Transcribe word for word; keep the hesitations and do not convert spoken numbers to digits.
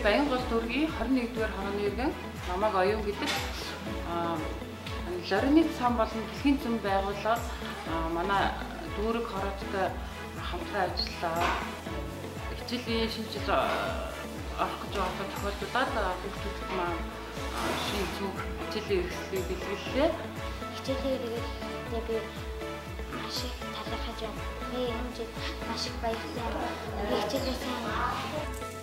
Баян гол дүүргийн двадцать нэгдүгээр хорооны иргэн намайг оюун гэдэг Lorinet сан болон дэлхийн зам байгууллага манай дүүрэг хорооттой хамтран ажиллаа. Хичээлийн шинжил авах гэж байгаа тохиолдолд хүүхдүүд маань шинэ зүг хичээлийн эрхлэлийг бэлгэллээ. Хичээлийн эрхлэлээ би маш их талархаж байна. Би энэ жил маш их баярлалаа. Хичээлээ сайн